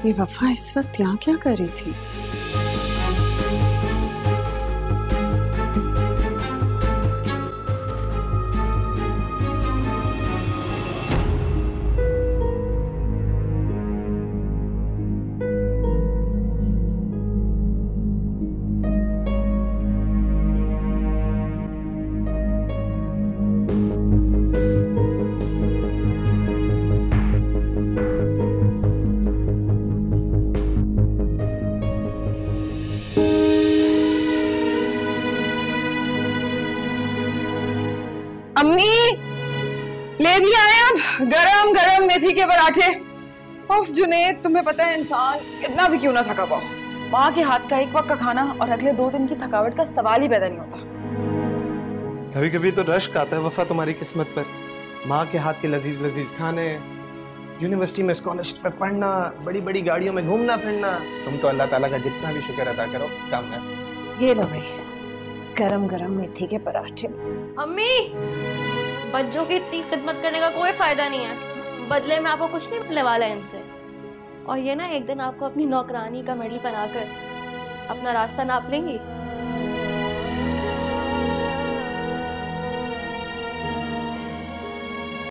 ये वफा इस वक्त यहाँ क्या कर रही थी? अम्मी ले भी आए अब गरम गरम मेथी के पराठे। उफ जुनैद, तुम्हें पता है इंसान कितना भी क्यों ना थका पाओ, माँ के हाथ का एक वक्त का खाना और अगले 2 दिन की थकावट का सवाल ही पैदा नहीं होता। कभी कभी तो रश्क आता है वफा तुम्हारी किस्मत पर। माँ के हाथ के लजीज लजीज खाने, यूनिवर्सिटी में स्कॉलरशिप पे पढ़ना, बड़ी बड़ी गाड़ियों में घूमना फिरना। तुम तो अल्लाह ताला का जितना भी शुक्र अदा करो कम है। ये लो भाई गरम गरम मेथी के पराठे। अम्मी, बच्चों की इतनी खिदमत करने का कोई फायदा नहीं है, बदले में आपको कुछ नहीं मिलने वाला है इनसे। और ये ना एक दिन आपको अपनी नौकरानी का मेडल पहनाकर अपना रास्ता नाप लेंगी।